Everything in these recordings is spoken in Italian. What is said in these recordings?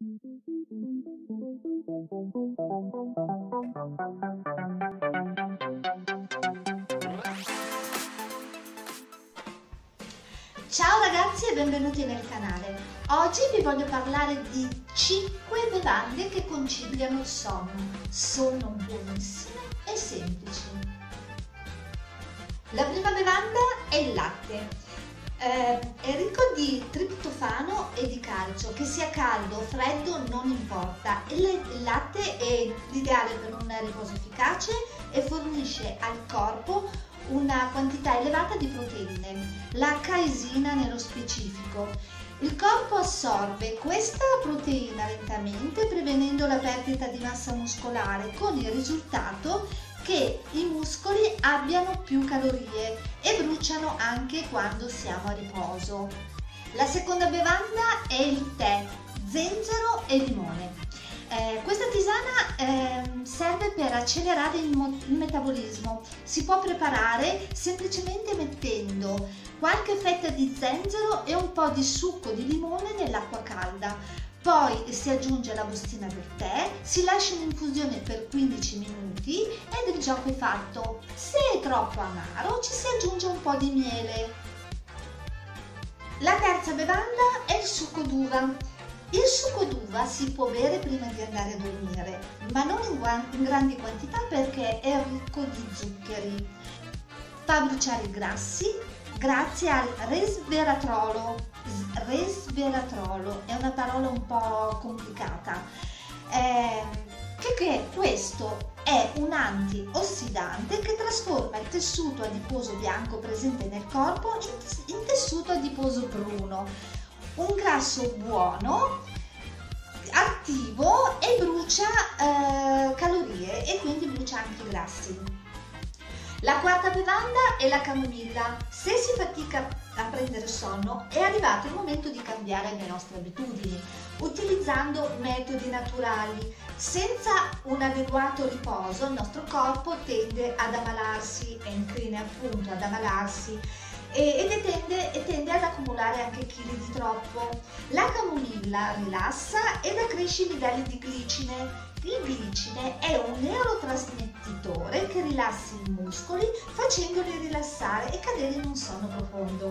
Ciao ragazzi e benvenuti nel canale. Oggi vi voglio parlare di 5 bevande che conciliano il sonno. Sono buonissime e semplici. La prima bevanda è il latte. È ricco di triptofano e di calcio, che sia caldo o freddo non importa. Il latte è l'ideale per un riposo efficace e fornisce al corpo una quantità elevata di proteine, la caesina nello specifico. Il corpo assorbe questa proteina lentamente, prevenendo la perdita di massa muscolare, con il risultato che i muscoli abbiano più calorie e bruciano anche quando siamo a riposo. La seconda bevanda è il tè, zenzero e limone. Questa tisana serve per accelerare il metabolismo. Si può preparare semplicemente mettendo qualche fetta di zenzero e un po' di succo di limone nell'acqua calda. Poi si aggiunge la bustina del tè, si lascia in infusione per 15 minuti ed il gioco è fatto. Se è troppo amaro ci si aggiunge un po' di miele. La terza bevanda è il succo d'uva. Il succo d'uva si può bere prima di andare a dormire, ma non in grandi quantità perché è ricco di zuccheri. Fa bruciare i grassi grazie al resveratrolo. Resveratrolo è una parola un po' complicata. Questo è un antiossidante che trasforma il tessuto adiposo bianco presente nel corpo in tessuto adiposo bruno. Un grasso buono, attivo e brucia calorie e quindi brucia anche i grassi. La quarta bevanda è la camomilla. Se si fatica a prendere sonno è arrivato il momento di cambiare le nostre abitudini utilizzando metodi naturali. Senza un adeguato riposo il nostro corpo tende ad ammalarsi, è incline appunto ad ammalarsi e tende ad accumulare anche chili di troppo. La camomilla rilassa ed accresce i livelli di glicine. Il glicine è un neurotrasmettitore che rilassa i muscoli facendoli rilassare e cadere in un sonno profondo.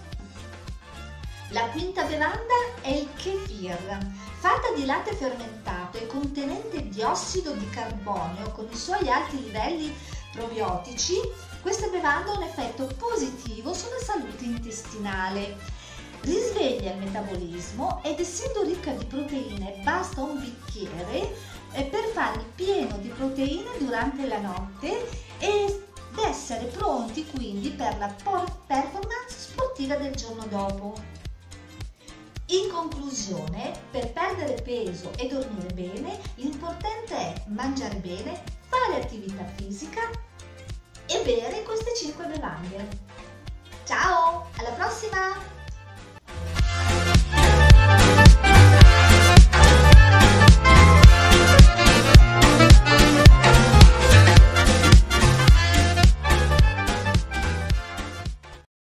La quinta bevanda è il kefir. Fatta di latte fermentato e contenente diossido di carbonio con i suoi alti livelli probiotici, questa bevanda ha un effetto positivo sulla salute intestinale. Risveglia il metabolismo ed essendo ricca di proteine basta un bicchiere per fare il pieno di proteine durante la notte ed essere pronti quindi per la performance sportiva del giorno dopo. In conclusione, per perdere peso e dormire bene, l'importante è mangiare bene, fare attività fisica e bere queste 5 bevande. Ciao, alla prossima!